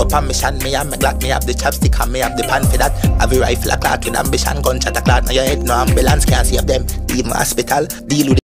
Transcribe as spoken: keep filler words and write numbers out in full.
up on mission. Me and me Glock, me have the chopstick and me have the pan for that. Have a rifle a clock with ambition, gunshot a clock. Now your head no ambulance can't save them. Even hospital, deal with